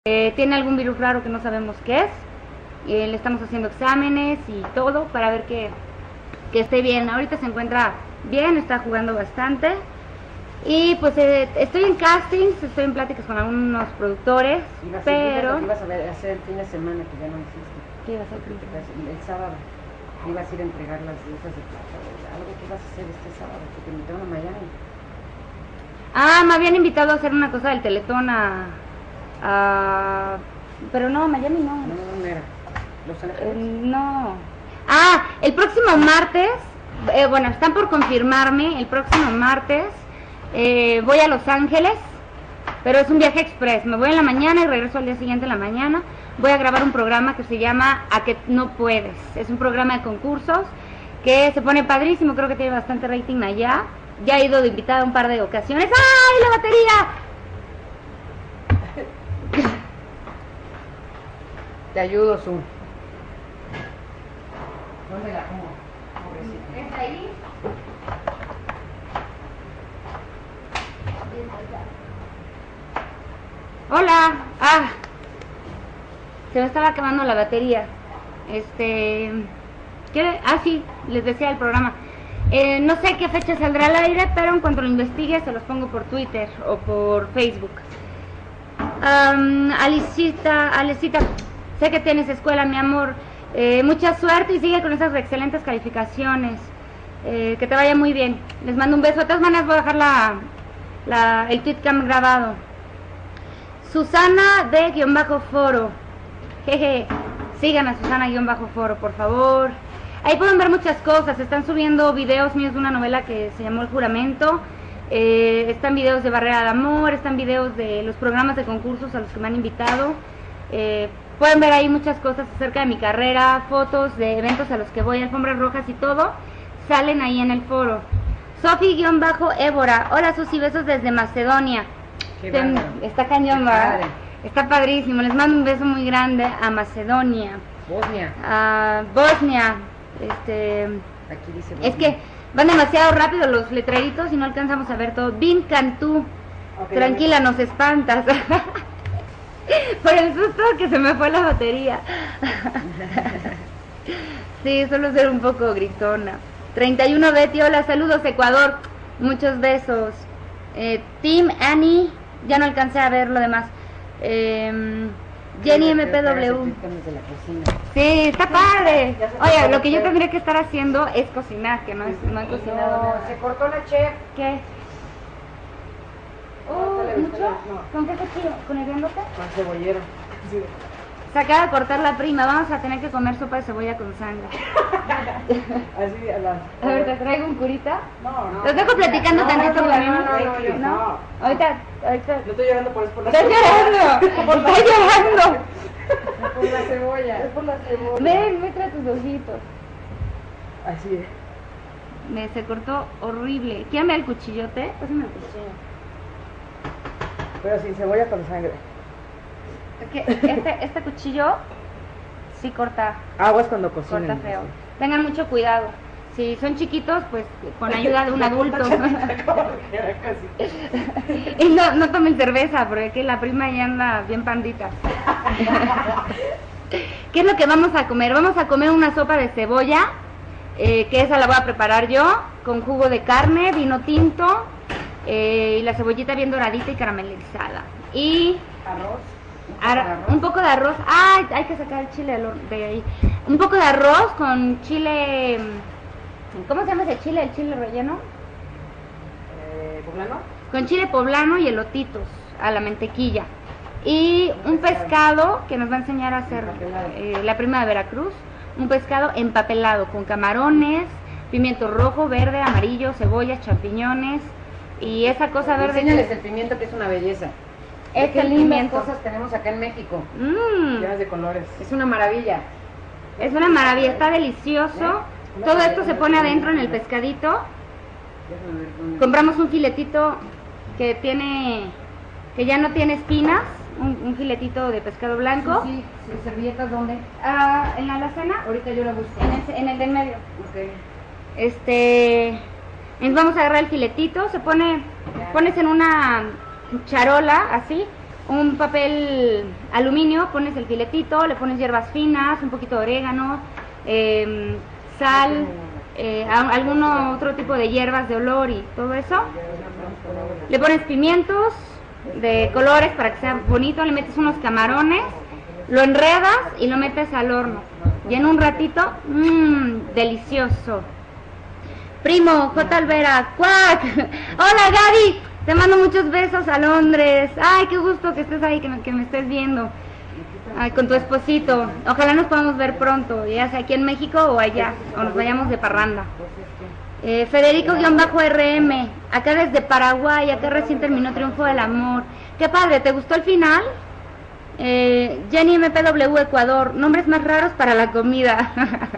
tiene algún virus raro que no sabemos qué es. Le estamos haciendo exámenes y todo para ver que esté bien. Ahorita se encuentra bien, está jugando bastante. Y pues estoy en castings, estoy en pláticas con algunos productores, pero... ¿Qué ibas a hacer el fin de semana que ya no hiciste? ¿Qué ibas a hacer? El sábado. Ibas a ir a entregar las dulces de plata. Algo que ibas a hacer este sábado, que te invitaron a Miami. Ah, me habían invitado a hacer una cosa del Teletón pero no, Miami no. No era. Los Ángeles. No. Ah, el próximo martes, bueno, están por confirmarme, el próximo martes voy a Los Ángeles, pero es un viaje express. Me voy en la mañana y regreso al día siguiente en la mañana. Voy a grabar un programa que se llama A que no puedes. Es un programa de concursos que se pone padrísimo, creo que tiene bastante rating allá. Ya he ido de invitada un par de ocasiones. ¡Ay, la batería! Te ayudo, Su. ¿Dónde la pongo? Pobrecita. ¿Es ahí? Hola. Ah, se me estaba acabando la batería. Sí, les decía el programa. No sé qué fecha saldrá al aire, pero en cuanto lo investigue se los pongo por Twitter o por Facebook. Alicita, sé que tienes escuela, mi amor. Mucha suerte y sigue con esas excelentes calificaciones. Que te vaya muy bien. Les mando un beso. De todas maneras voy a dejar el tweet que han grabado. Susana de _foro. Jeje. Sigan a Susana _foro, por favor. Ahí pueden ver muchas cosas. Están subiendo videos míos de una novela que se llamó El Juramento. Están videos de Barrera de Amor. Están videos de los programas de concursos a los que me han invitado. Pueden ver ahí muchas cosas acerca de mi carrera, fotos de eventos a los que voy, alfombras rojas y todo, salen ahí en el foro. Sofi_Évora, hola Susi, besos desde Macedonia. Está cañón, ¿verdad? Está padrísimo, les mando un beso muy grande a Macedonia. Bosnia. A Bosnia. Aquí dice Bosnia. Es que van demasiado rápido los letreritos y no alcanzamos a ver todo. Bin Cantú, okay, tranquila, nos espantas. Por el susto que se me fue la batería. Sí, suelo ser un poco gritona. 31 Betty, hola, saludos Ecuador, muchos besos. Team Annie, ya no alcancé a ver lo demás. Jenny MPW. Sí, está padre. Oye, lo que yo tendría que estar haciendo es cocinar, que no he cocinado nada. Se cortó la chef. ¿Qué? ¿Mucho? ¿Con qué cuchillo? ¿Con el grandote? Con cebollero. Sí. Se acaba de cortar la prima, vamos a tener que comer sopa de cebolla con sangre. Así a ver, ¿te traigo un curita? No. Los dejo platicando tantito conmigo. No. Ahorita. No estoy llorando por eso, por la ¡Estoy llorando! ¡Estoy llorando! Por la cebolla. Es por la cebolla. Ven, muestra tus ojitos. Así es. Se cortó horrible. ¿Quién ve el cuchillote? Pásame el cuchillo. Pero sin cebolla, con sangre. Este cuchillo sí corta. Aguas cuando cocinen. Corta feo. Tengan mucho cuidado. Si son chiquitos, pues con ayuda de un adulto. Y no tomen cerveza, porque aquí la prima ya anda bien pandita. ¿Qué es lo que vamos a comer? Vamos a comer una sopa de cebolla, que esa la voy a preparar yo, con jugo de carne, vino tinto, y la cebollita bien doradita y caramelizada. Y un poco de arroz. ¡Ay! Hay que sacar el chile de ahí. Un poco de arroz con chile. ¿Cómo se llama ese chile? ¿El chile relleno? ¿Poblano? Con chile poblano y elotitos a la mantequilla. Y un pescado que nos va a enseñar a hacer la prima de Veracruz. Un pescado empapelado con camarones, pimiento rojo, verde, amarillo, cebollas, champiñones y esa cosa verde. Enséñales el pimiento, que es una belleza. Qué lindas cosas tenemos acá en México. Llenas de colores. Es una maravilla. Es una maravilla, está delicioso. Todo esto se pone adentro en el pescadito. Compramos un filetito que ya no tiene espinas, un filetito de pescado blanco. Sí. ¿Servilletas dónde? En la alacena. Ahorita yo la busco. En el del medio. Okay. Vamos a agarrar el filetito, pones en una charola así, un papel aluminio, pones el filetito, le pones hierbas finas, un poquito de orégano, sal, algún otro tipo de hierbas de olor y todo eso. Le pones pimientos de colores para que sea bonito, le metes unos camarones, lo enredas y lo metes al horno. Y en un ratito, delicioso. Primo, J. Alvera, ¡cuac! Hola Gaby, te mando muchos besos a Londres. Ay, qué gusto que estés ahí, que me estés viendo. Ay, con tu esposito. Ojalá nos podamos ver pronto, ya sea aquí en México o allá, o nos vayamos de parranda. Federico-RM, acá desde Paraguay, acá recién terminó Triunfo del Amor. Qué padre, ¿te gustó el final? Jenny MPW Ecuador, nombres más raros para la comida.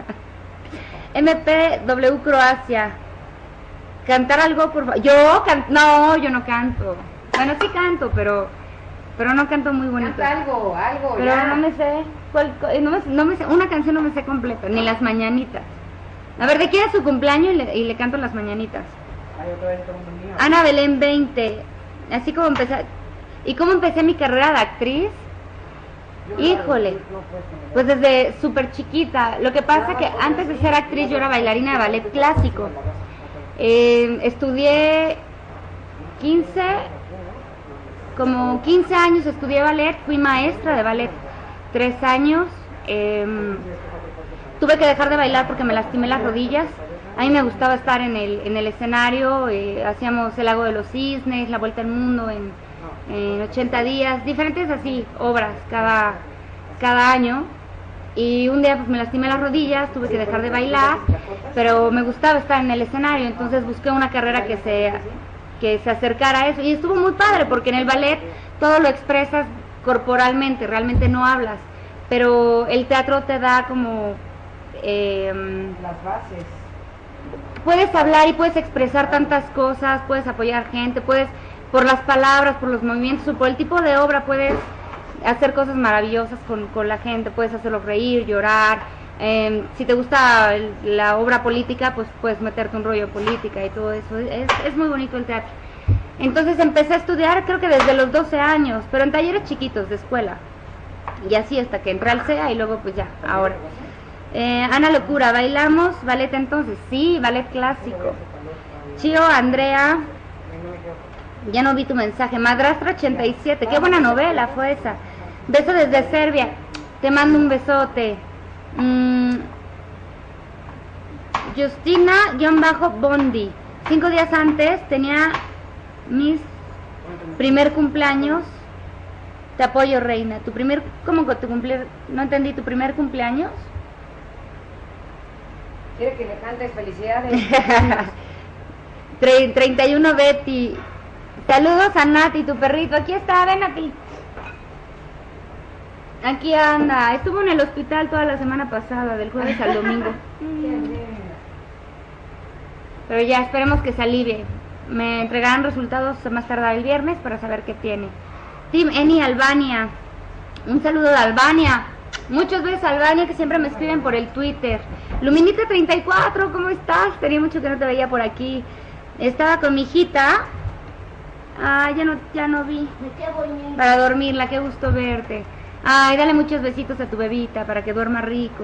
MPW Croacia, cantar algo por favor. No, yo no canto. Bueno, sí canto, pero no canto muy bonito. Canta algo, pero ya. no me sé, no me sé, una canción no me sé completa, ni las mañanitas. A ver, ¿de quién es su cumpleaños? Y le canto las mañanitas. Ana Belén 20. Así como empecé. ¿Y cómo empecé mi carrera de actriz? Híjole, pues desde súper chiquita. Lo que pasa que antes de ser actriz yo era bailarina de ballet clásico. Estudié 15 años estudié ballet, fui maestra de ballet 3 años. Tuve que dejar de bailar porque me lastimé las rodillas. A mí me gustaba estar en el escenario, hacíamos El Lago de los Cisnes, La Vuelta al Mundo en 80 días, diferentes así, obras cada año. Y un día pues me lastimé las rodillas, tuve que dejar de bailar, pero me gustaba estar en el escenario, entonces busqué una carrera que se acercara a eso. Y estuvo muy padre porque en el ballet todo lo expresas corporalmente, realmente no hablas, pero el teatro te da como... las bases. Puedes hablar y puedes expresar tantas cosas, puedes apoyar gente, puedes, por las palabras, por los movimientos o por el tipo de obra, puedes hacer cosas maravillosas con la gente, puedes hacerlos reír, llorar. Si te gusta la obra política, pues puedes meterte un rollo de política y todo eso. Es muy bonito el teatro. Entonces empecé a estudiar creo que desde los 12 años, pero en talleres chiquitos de escuela. Y así hasta que entré al CEA y luego pues ya, ahora. Ana Locura, ¿bailamos ballet entonces? Sí, ballet clásico. Chio, Andrea, ya no vi tu mensaje. Madrastra 87, qué buena novela fue esa. Beso desde Serbia, te mando un besote. Justina-Bondi, 5 días antes tenía mis primer cumpleaños. Te apoyo, reina. ¿Cómo que tu cumpleaños? No entendí, ¿tu primer cumpleaños? Quiere que le cantes felicidades. 31 Betty. Saludos a Nati, tu perrito. Aquí está, ven Nati. Aquí anda. Estuvo en el hospital toda la semana pasada, del jueves al domingo. Pero ya esperemos que se alivie. Me entregarán resultados más tarde el viernes para saber qué tiene. Team Eni Albania. Un saludo de Albania. Muchos besos a Albania, que siempre me escriben por el Twitter. Luminita 34, ¿cómo estás? Tenía mucho que no te veía por aquí. Estaba con mi hijita. Ah, ya no vi. Para dormirla, qué gusto verte. Ay, dale muchos besitos a tu bebita para que duerma rico.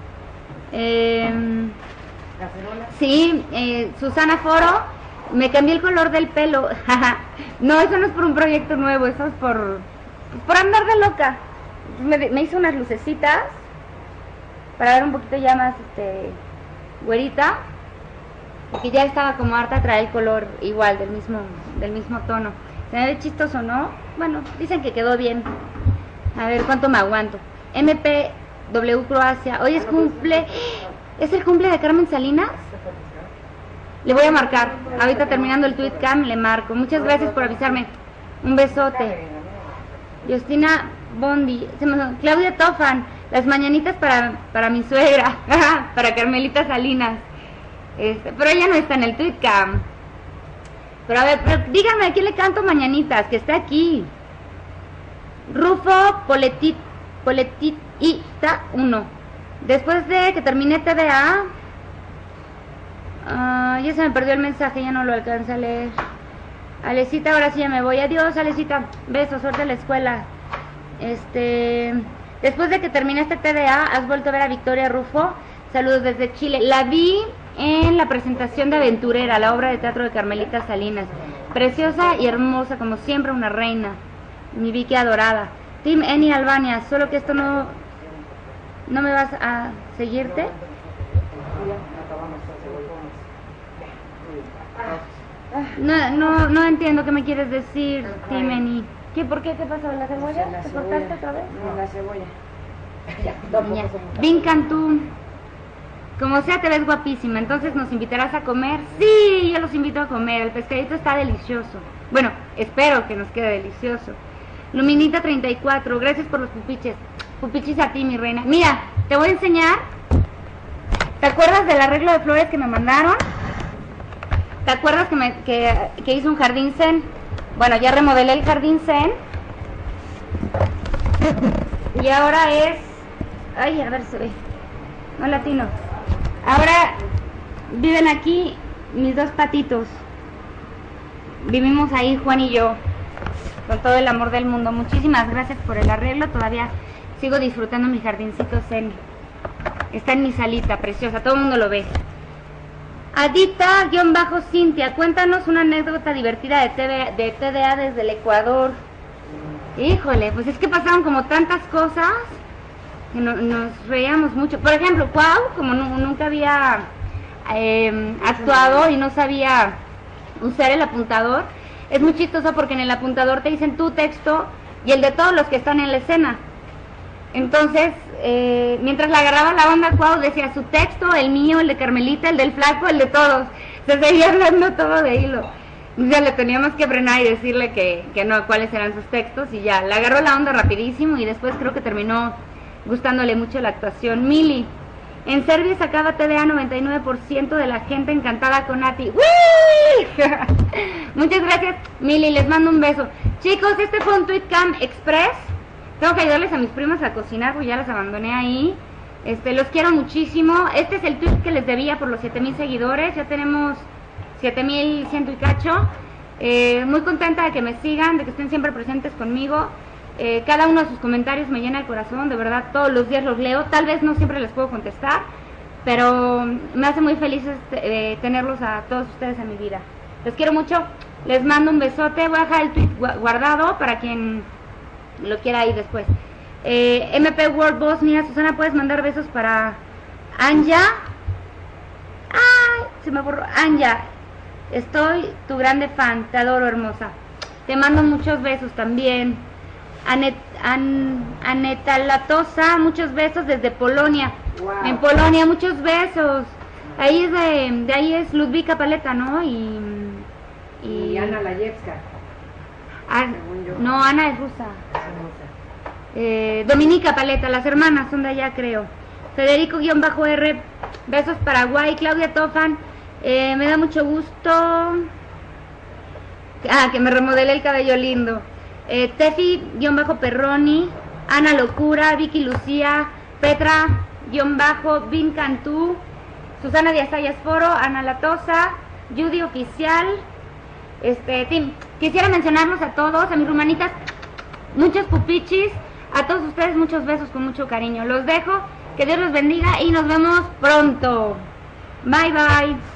Sí, Susana Foro, me cambié el color del pelo. No, eso no es por un proyecto nuevo, eso es por andar de loca. Me hice unas lucecitas para ver un poquito ya más güerita, porque ya estaba como harta de traer el color igual, del mismo tono. ¿Se me ve chistoso, no? Bueno, dicen que quedó bien. A ver cuánto me aguanto. MPW Croacia, hoy es cumple. ¿Es el cumple de Carmen Salinas? Le voy a marcar. Ahorita terminando el tweet cam le marco. Muchas gracias por avisarme. Un besote. Justina Bondi. Claudia Tofan. Las mañanitas para mi suegra. Para Carmelita Salinas. Pero ella no está en el tweet cam. Pero a ver, díganme a quién le canto mañanitas, que está aquí. Rufo Poletita 1. Después de que terminé TDA, ya se me perdió el mensaje, ya no lo alcancé a leer. Alecita, ahora sí ya me voy. Adiós, Alecita. Besos, suerte en la escuela. Después de que terminaste TDA, ¿has vuelto a ver a Victoria Rufo? Saludos desde Chile. La vi en la presentación de Aventurera, la obra de teatro de Carmelita Salinas. Preciosa y hermosa, como siempre, una reina. Mi Vicky adorada. Team Eni Albania, solo que esto no me vas a seguirte. No entiendo qué me quieres decir, Team Eni. ¿Por qué? ¿Qué pasó? ¿La cebolla? ¿Te cortaste otra vez? No, la cebolla. Vin Cantú. Como sea, te ves guapísima, entonces ¿nos invitarás a comer? Sí, yo los invito a comer, el pescadito está delicioso. Bueno, espero que nos quede delicioso. Luminita 34, gracias por los pupiches. Pupiches a ti, mi reina. Mira, te voy a enseñar. ¿Te acuerdas del arreglo de flores que me mandaron? ¿Te acuerdas que hice un jardín zen? Bueno, ya remodelé el jardín zen. Y ahora es... Ay, a ver, se ve. No latino. Ahora viven aquí mis dos patitos. Vivimos ahí Juan y yo, con todo el amor del mundo. Muchísimas gracias por el arreglo. Todavía sigo disfrutando mi jardincito zen. Está en mi salita, preciosa. Todo el mundo lo ve. Adita-Cintia, cuéntanos una anécdota divertida de TDA desde el Ecuador. Híjole, pues es que pasaron como tantas cosas que nos reíamos mucho. Por ejemplo, Cuau, como nunca había actuado y no sabía usar el apuntador, es muy chistoso porque en el apuntador te dicen tu texto y el de todos los que están en la escena. Entonces, mientras la agarraba la banda, Cuau decía su texto, el mío, el de Carmelita, el del flaco, el de todos. Se seguía hablando todo de hilo. Ya le teníamos que frenar y decirle que no, cuáles eran sus textos, y ya, le agarró la onda rapidísimo y después creo que terminó gustándole mucho la actuación. Mili, en Serbia sacaba TDA 99% de la gente encantada con Nati. ¡Uy! Muchas gracias, Mili, les mando un beso. Chicos, este fue un Tweetcam Express. Tengo que ayudarles a mis primas a cocinar porque ya las abandoné ahí. Los quiero muchísimo. Este es el tweet que les debía por los 7,000 seguidores. Ya tenemos 7,100 y cacho. Muy contenta de que me sigan, de que estén siempre presentes conmigo. Cada uno de sus comentarios me llena el corazón, de verdad, todos los días los leo. Tal vez no siempre les puedo contestar, pero me hace muy feliz tenerlos a todos ustedes en mi vida. Les quiero mucho, les mando un besote. Voy a dejar el tweet guardado para quien lo quiera ir después. MP World Boss, mira, Susana, puedes mandar besos para Anja. Ay, se me borró. Anja, estoy tu grande fan, te adoro, hermosa. Te mando muchos besos también. Aneta Latosa, muchos besos desde Polonia. Wow. En Polonia, muchos besos. Ahí es de ahí es Ludwika Paleta, ¿no? Y Ana Layevska. No, Ana es rusa. Dominica Paleta, las hermanas son de allá, creo. Federico-R, besos Paraguay. Claudia Tofan, me da mucho gusto que me remodelé el cabello lindo. Tefi-Perroni, Ana Locura, Vicky Lucía, Petra-Vin Cantú, Susana Díaz Sayas Foro, Ana Latosa, Judy Oficial. Quisiera mencionarlos a todos, a mis rumanitas, muchos pupichis, a todos ustedes muchos besos con mucho cariño. Los dejo, que Dios los bendiga y nos vemos pronto. Bye bye.